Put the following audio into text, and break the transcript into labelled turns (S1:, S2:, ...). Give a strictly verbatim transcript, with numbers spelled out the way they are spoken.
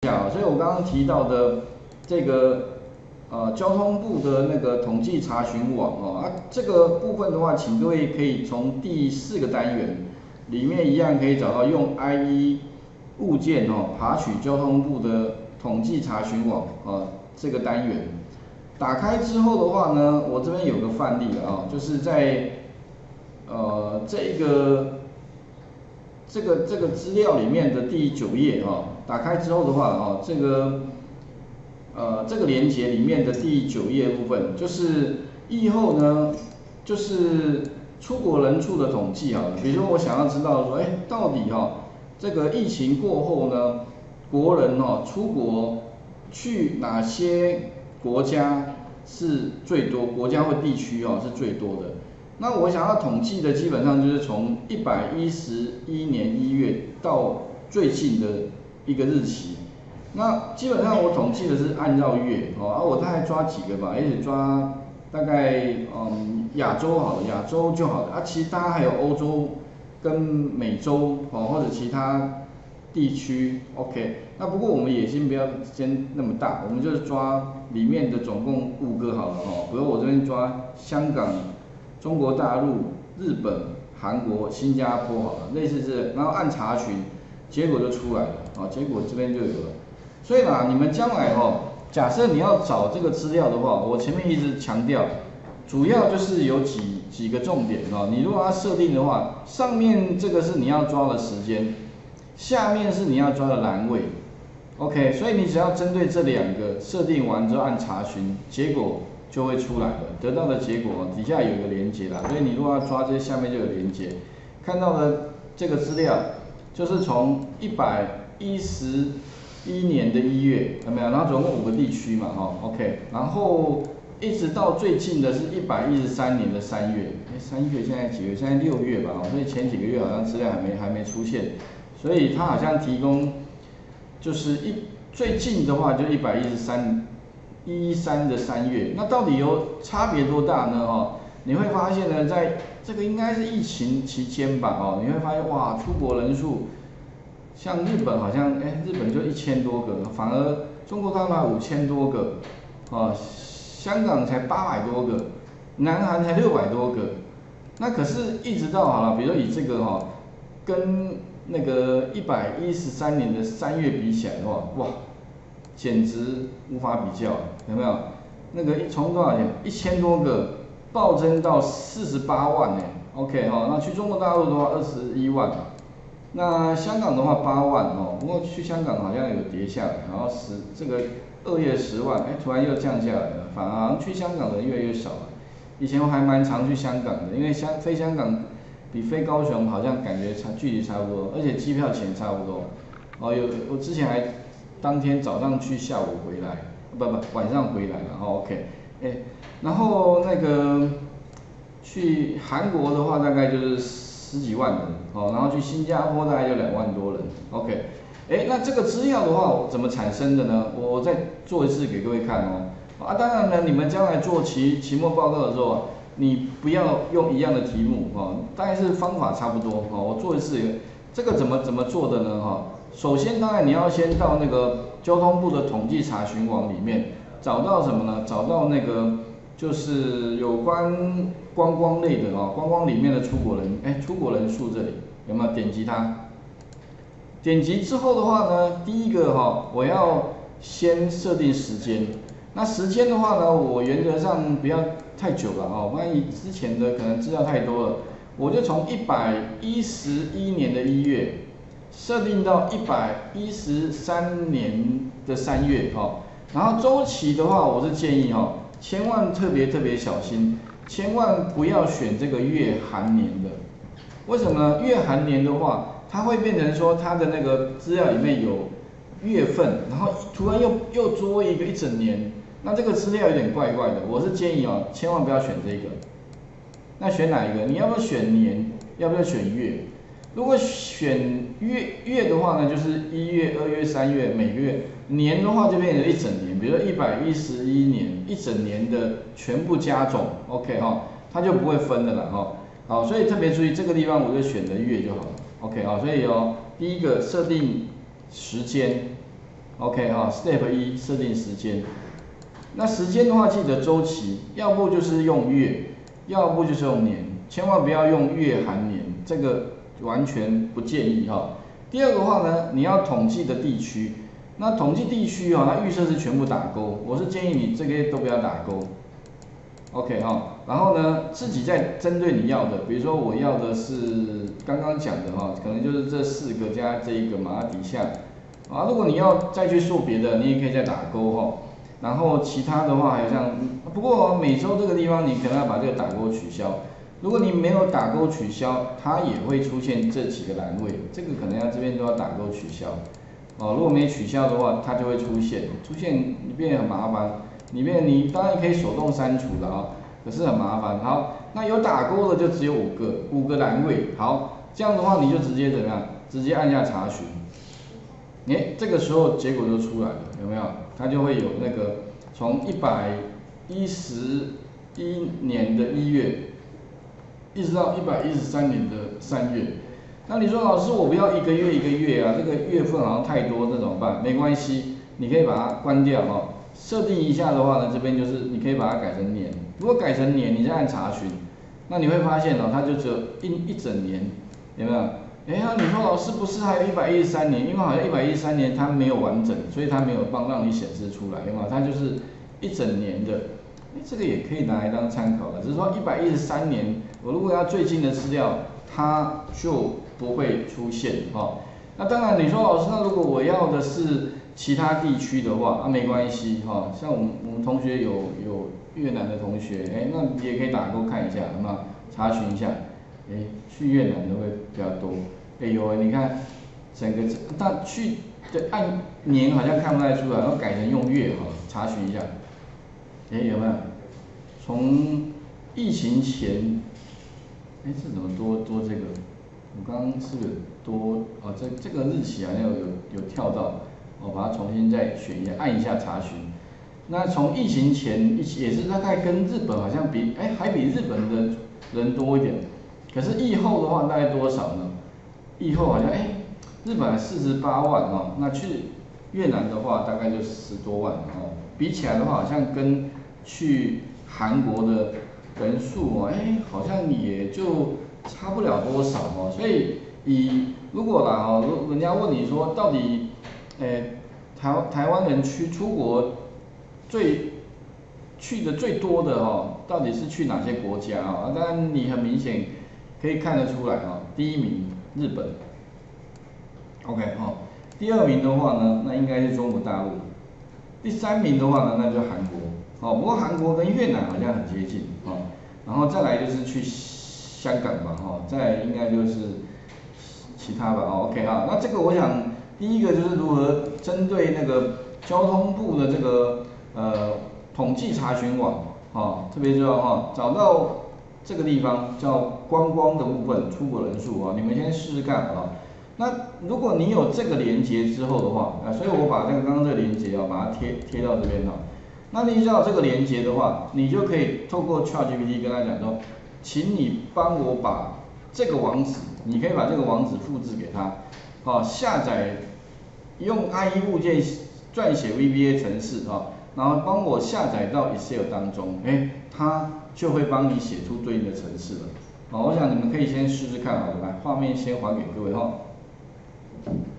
S1: 啊，所以我刚刚提到的这个呃交通部的那个统计查询网哦，啊这个部分的话，请各位可以从第四个单元里面一样可以找到用 I E 物件哦爬取交通部的统计查询网啊这个单元。打开之后的话呢，我这边有个范例啊，就是在呃这一个这个这个资料里面的第九页啊，打开之后的话啊，这个呃这个连接里面的第九页部分，就是疫后呢，就是出国人数的统计啊。比如说我想要知道说，哎，到底哈、啊、这个疫情过后呢，国人哦、啊、出国去哪些国家是最多，国家或地区哦、啊、是最多的。那我想要统计的基本上就是从一百一十一年一月到最近的一个日期。那基本上我统计的是按照月哦，啊我大概抓几个吧，也许抓大概嗯亚洲好了，亚洲就好了啊，其他还有欧洲跟美洲哦或者其他地区 OK。那不过我们野心不要先那么大，我们就是抓里面的总共五个好了哦，比如我这边抓香港、中国大陆、日本、韩国、新加坡好了，类似这，然后按查询，结果就出来了啊，结果这边就有了。所以啦，你们将来哦，假设你要找这个资料的话，我前面一直强调，主要就是有几几个重点哦。你如果要设定的话，上面这个是你要抓的时间，下面是你要抓的栏位。OK， 所以你只要针对这两个设定完之后按查询，结果就会出来了，得到的结果底下有一个连接啦，所以你如果要抓这些下面就有连接，看到的这个资料就是从一百一十一年的一月有没有？然后总共五个地区嘛，哈 ，OK， 然后一直到最近的是一百一十三年的三月，哎，三月现在几月？现在六月吧，所以前几个月好像资料还没还没出现，所以它好像提供就是一最近的话就一百一十三。一三的三月，那到底有差别多大呢？哦，你会发现呢，在这个应该是疫情期间吧，哦，你会发现哇，出国人数，像日本好像，哎，日本就一千多个，反而中国大陆五千多个，哦，香港才八百多个，南韩才六百多个，那可是一直到好了，比如说以这个哈、哦，跟那个一百一十三年的三月比起来的话，哇！简直无法比较，有没有？那个从多少钱？一千多个暴增到四十八万呢 ？OK 哈、哦，那去中国大陆的话二十一万，那香港的话八万哦。不过去香港好像有跌下来，然后十这个二月十万，哎，突然又降下来了，反而好像去香港的越来越少了。以前我还蛮常去香港的，因为香飞香港比飞高雄好像感觉差距离差不多，而且机票钱差不多。哦，有我之前还。当天早上去，下午回来，不不，晚上回来了。哦 OK， 哎，然后那个去韩国的话，大概就是十几万人，哦，然后去新加坡大概就两万多人。OK， 哎，那这个资料的话怎么产生的呢？我再做一次给各位看哦。啊，当然呢，你们将来做期期末报告的时候，你不要用一样的题目哦，大概是方法差不多哦。我做一次，这个怎么怎么做的呢？哈。首先，当然你要先到那个交通部的统计查询网里面找到什么呢？找到那个就是有关观光类的哦，观光里面的出国人，哎，出国人数这里有没有点击它？点击之后的话呢，第一个哈、哦，我要先设定时间。那时间的话呢，我原则上不要太久了哦，万一之前的可能资料太多了，我就从一百一十一年的一月。设定到一百一十三年的三月哈，然后周期的话，我是建议哈，千万特别特别小心，千万不要选这个月韩年的。为什么呢？月韩年的话，它会变成说它的那个资料里面有月份，然后突然又又多一个一整年，那这个资料有点怪怪的。我是建议哦，千万不要选这个。那选哪一个？你要不要选年？要不要选月？如果选月月的话呢，就是一月、二月、三月，每个月；年的话就变成一整年，比如说一百一十一年，一整年的全部加总 ，OK 哈，它就不会分的了哈。好，所以特别注意这个地方，我就选择月就好了 ，OK 啊。所以哦，第一个设定时间 OK 哈 ，Step 一设定时间。那时间的话，记得周期，要不就是用月，要不就是用年，千万不要用月含年，这个完全不建议哈。第二个话呢，你要统计的地区，那统计地区哈，它预设是全部打勾，我是建议你这个都不要打勾。OK 哈，然后呢，自己再针对你要的，比如说我要的是刚刚讲的哈，可能就是这四个加这一个嘛，底下啊，如果你要再去做别的，你也可以再打勾哈。然后其他的话还有像，不过每周这个地方你可能要把这个打勾取消。如果你没有打勾取消，它也会出现这几个栏位，这个可能要这边都要打勾取消。哦，如果没取消的话，它就会出现，出现你变得很麻烦。里面你当然可以手动删除的啊，可是很麻烦。好，那有打勾的就只有五个，五个栏位。好，这样的话你就直接怎么样？直接按下查询。哎，这个时候结果就出来了，有没有？它就会有那个从一百一十一年的一月，一直到一百一十三年的三月。那你说老师，我不要一个月一个月啊，这个月份好像太多，那怎么办？没关系，你可以把它关掉哦。设定一下的话呢，这边就是你可以把它改成年。如果改成年，你再按查询，那你会发现哦，它就只有一一整年，有没有？哎呀，你说老师不是还有一百一十三年？因为好像一百一十三年它没有完整，所以它没有帮让你显示出来，有没有？它就是一整年的。哎，这个也可以拿来当参考的，只是说一百一十三年，我如果要最近的资料，它就不会出现哦。那当然，你说老师，那如果我要的是其他地区的话，啊没关系哈、哦，像我们我们同学有有越南的同学，哎，那你也可以打勾看一下，好吗？查询一下，哎，去越南的会比较多。哎有你看整个但去的按年好像看不太出来，要改成用月哈，查询一下。哎有没有？从疫情前，哎这怎么多多这个？我刚刚是不是多哦这这个日期好像有有有跳到，我把它重新再选一下，按一下查询。那从疫情前也是大概跟日本好像比哎还比日本的人多一点，可是疫后的话大概多少呢？疫后好像哎，日本四十八万哦，那去越南的话大概就十多万哦，比起来的话好像跟去韩国的人数哦，哎好像也就差不了多少哦，所以以如果啦哦，人家问你说到底，诶台台湾人去出国最去的最多的哦，到底是去哪些国家啊？当然你很明显可以看得出来哦，第一名日本 ，OK 哈，第二名的话呢，那应该是中国大陆，第三名的话呢，那就韩国，哦，不过韩国跟越南好像很接近哦，然后再来就是去香港吧，哈，再来应该就是其他吧，哦 ，OK 哈，那这个我想第一个就是如何针对那个交通部的这个呃统计查询网，哈，特别重要哈，找到这个地方叫观光的部分出国人数啊，你们先试试看啊。那如果你有这个连接之后的话，啊，所以我把这个刚刚这个连接啊，把它贴贴到这边哈。那你只要有这个连接的话，你就可以透过 ChatGPT 跟他讲说，请你帮我把这个网址，你可以把这个网址复制给他，啊，下载用 I E 物件撰写 V B A 程式啊，然后帮我下载到 Excel 当中，哎，它就会帮你写出对应的程式了。好，我想你们可以先试试看好了，来，画面先还给各位哈。